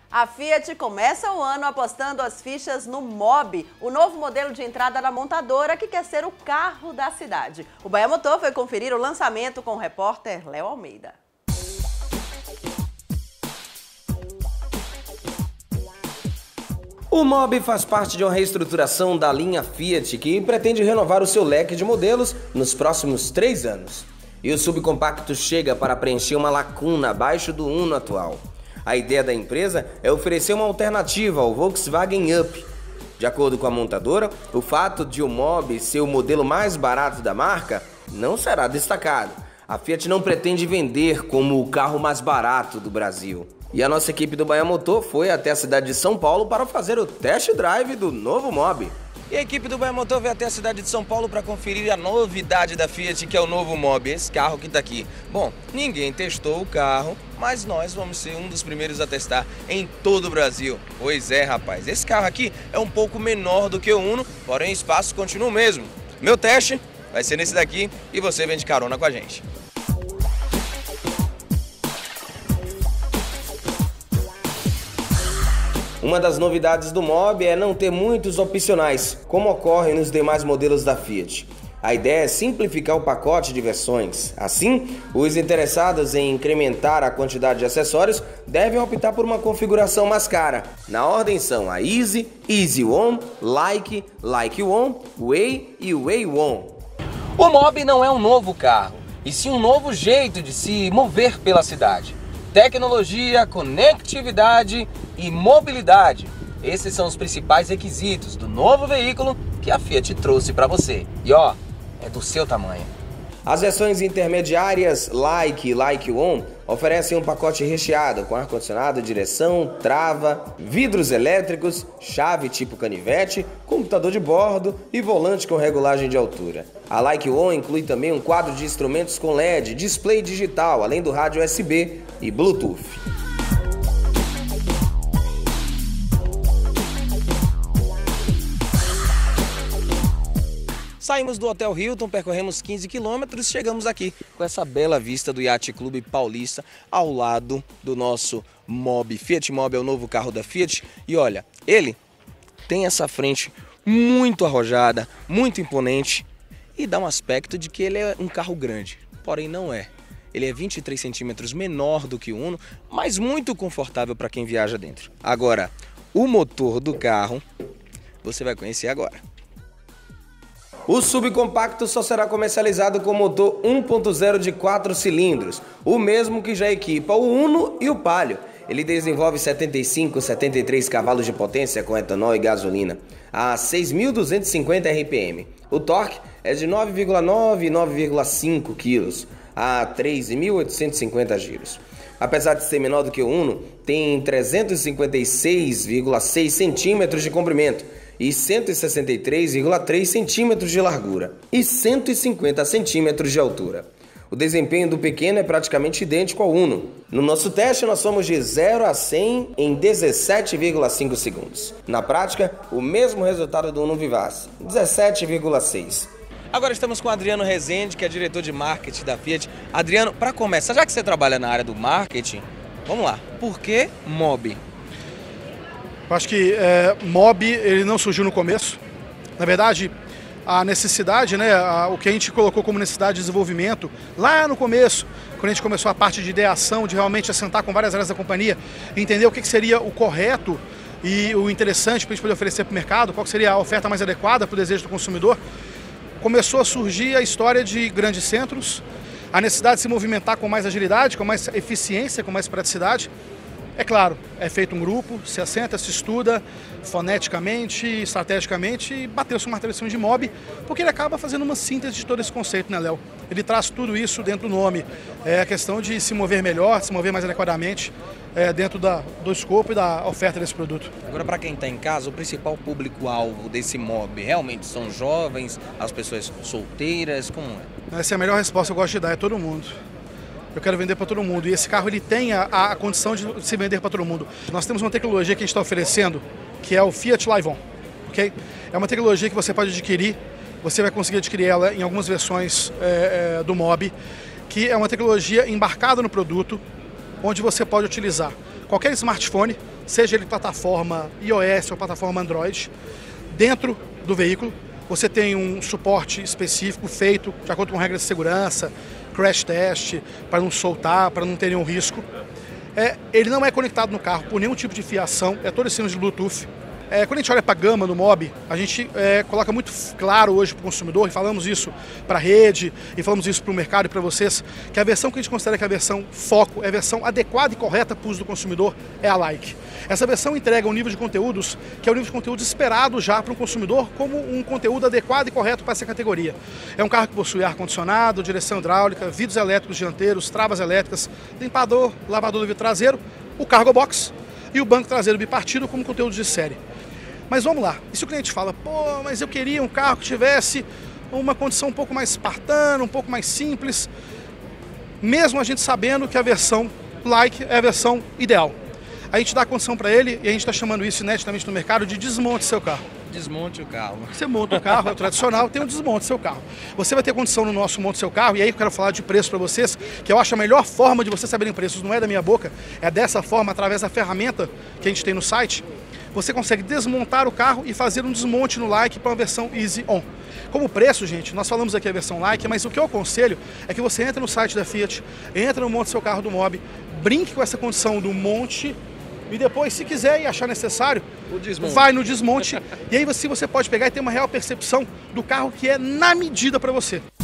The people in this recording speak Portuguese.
A Fiat começa o ano apostando as fichas no Mobi, o novo modelo de entrada da montadora que quer ser o carro da cidade. O Bahia Motor foi conferir o lançamento com o repórter Léo Almeida. O Mobi faz parte de uma reestruturação da linha Fiat que pretende renovar o seu leque de modelos nos próximos 3 anos. E o subcompacto chega para preencher uma lacuna abaixo do Uno atual. A ideia da empresa é oferecer uma alternativa ao Volkswagen Up. De acordo com a montadora, o fato de o Mobi ser o modelo mais barato da marca não será destacado. A Fiat não pretende vender como o carro mais barato do Brasil. E a nossa equipe do Bahia Motor foi até a cidade de São Paulo para fazer o test drive do novo Mobi. E a equipe do Bahia Motor veio até a cidade de São Paulo para conferir a novidade da Fiat, que é o novo Mobi, esse carro que está aqui. Bom, ninguém testou o carro, mas nós vamos ser um dos primeiros a testar em todo o Brasil. Pois é, rapaz, esse carro aqui é um pouco menor do que o Uno, porém o espaço continua o mesmo. Meu teste vai ser nesse daqui e você vem de carona com a gente. Uma das novidades do Mobi é não ter muitos opcionais, como ocorre nos demais modelos da Fiat. A ideia é simplificar o pacote de versões. Assim, os interessados em incrementar a quantidade de acessórios devem optar por uma configuração mais cara. Na ordem são a Easy, Easy One, Like, Like One, Way e Way One. O Mobi não é um novo carro, e sim um novo jeito de se mover pela cidade. Tecnologia, conectividade e mobilidade. Esses são os principais requisitos do novo veículo que a Fiat trouxe para você. E ó, é do seu tamanho. As versões intermediárias Like e Like One oferecem um pacote recheado com ar-condicionado, direção, trava, vidros elétricos, chave tipo canivete, computador de bordo e volante com regulagem de altura. A Like One inclui também um quadro de instrumentos com LED, display digital, além do rádio USB e Bluetooth. Saímos do Hotel Hilton, percorremos 15 quilômetros e chegamos aqui com essa bela vista do Yacht Clube Paulista ao lado do nosso Mobi. Fiat Mobi é o novo carro da Fiat e olha, ele tem essa frente muito arrojada, muito imponente e dá um aspecto de que ele é um carro grande, porém não é. Ele é 23 centímetros menor do que o Uno, mas muito confortável para quem viaja dentro. Agora, o motor do carro você vai conhecer agora. O subcompacto só será comercializado com motor 1.0 de 4 cilindros, o mesmo que já equipa o Uno e o Palio. Ele desenvolve 75, 73 cavalos de potência com etanol e gasolina, a 6.250 RPM. O torque é de 9,9 e 9,5 kg, a 3.850 giros. Apesar de ser menor do que o Uno, tem 356,6 centímetros de comprimento, e 163,3 centímetros de largura e 150 centímetros de altura. O desempenho do pequeno é praticamente idêntico ao Uno. No nosso teste, nós fomos de 0 a 100 em 17,5 segundos. Na prática, o mesmo resultado do Uno Vivace, 17,6. Agora estamos com o Adriano Rezende, que é diretor de marketing da Fiat. Adriano, para começar, já que você trabalha na área do marketing, vamos lá, por que Mobi? Eu acho que Mobi ele não surgiu no começo. Na verdade, a necessidade, o que a gente colocou como necessidade de desenvolvimento, lá no começo, quando a gente começou a parte de ideação, de realmente assentar com várias áreas da companhia, entender o que seria o correto e o interessante para a gente poder oferecer para o mercado, qual seria a oferta mais adequada para o desejo do consumidor, começou a surgir a história de grandes centros, a necessidade de se movimentar com mais agilidade, com mais eficiência, com mais praticidade. É claro, é feito um grupo, se assenta, se estuda foneticamente, estrategicamente e bateu-se uma martelação de Mobi, porque ele acaba fazendo uma síntese de todo esse conceito, né, Léo? Ele traz tudo isso dentro do nome. É a questão de se mover melhor, se mover mais adequadamente dentro do escopo e da oferta desse produto. Agora, para quem está em casa, o principal público-alvo desse Mobi realmente são jovens, as pessoas solteiras, como é? Essa é a melhor resposta que eu gosto de dar, é todo mundo. Eu quero vender para todo mundo e esse carro ele tem a condição de se vender para todo mundo. Nós temos uma tecnologia que a gente está oferecendo, que é o Fiat Live On, ok? É uma tecnologia que você pode adquirir, você vai conseguir adquirir ela em algumas versões do Mobi, que é uma tecnologia embarcada no produto, onde você pode utilizar qualquer smartphone, seja ele plataforma iOS ou plataforma Android, dentro do veículo. Você tem um suporte específico feito de acordo com regras de segurança, crash test, para não soltar, para não ter nenhum risco. Ele não é conectado no carro por nenhum tipo de fiação, é todo em cima de Bluetooth. Quando a gente olha para a gama do Mobi, a gente coloca muito claro hoje para o consumidor, e falamos isso para a rede, e falamos isso para o mercado e para vocês, que a versão que a gente considera que é a versão foco, é a versão adequada e correta para o uso do consumidor, é a Like. Essa versão entrega um nível de conteúdos que é o nível de conteúdo esperado já para um consumidor como um conteúdo adequado e correto para essa categoria. É um carro que possui ar-condicionado, direção hidráulica, vidros elétricos dianteiros, travas elétricas, limpador, lavador do vidro traseiro, o cargo box e o banco traseiro bipartido como conteúdo de série. Mas vamos lá, e se o cliente fala, pô, mas eu queria um carro que tivesse uma condição um pouco mais espartana, um pouco mais simples, mesmo a gente sabendo que a versão Like é a versão ideal. A gente dá a condição para ele, e a gente está chamando isso ineditamente no mercado de desmonte seu carro. Desmonte o carro. Você monta o carro, é o tradicional, tem um desmonte seu carro. Você vai ter condição no nosso monte seu carro, e aí eu quero falar de preço para vocês, que eu acho a melhor forma de vocês saberem preços, não é da minha boca, é dessa forma, através da ferramenta que a gente tem no site. Você consegue desmontar o carro e fazer um desmonte no Like para uma versão Easy On. Como preço, gente, nós falamos aqui a versão Like, mas o que eu aconselho é que você entre no site da Fiat, entra no monte seu carro do Mobi, brinque com essa condição do monte, e depois, se quiser e achar necessário, vai no desmonte. E aí você pode pegar e ter uma real percepção do carro que é na medida para você.